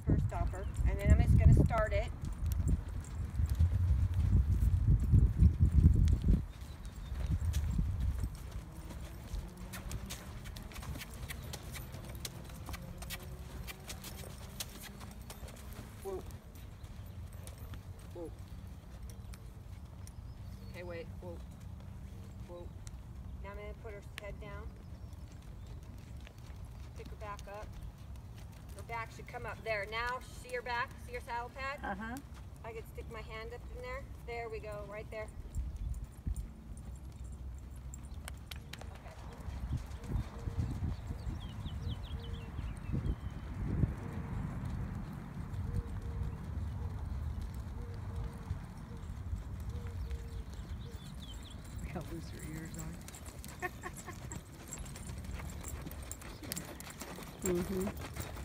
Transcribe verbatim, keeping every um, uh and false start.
for a stopper, and then I'm just going to start it. Whoa. Whoa. Okay, wait. Whoa. Whoa. Now I'm going to put her head down. Pick her back up. Her back should come up there. Now, see her back? See her saddle pad? Uh-huh. I could stick my hand up in there. There we go, right there. Look how loose her ears are. Mm-hmm.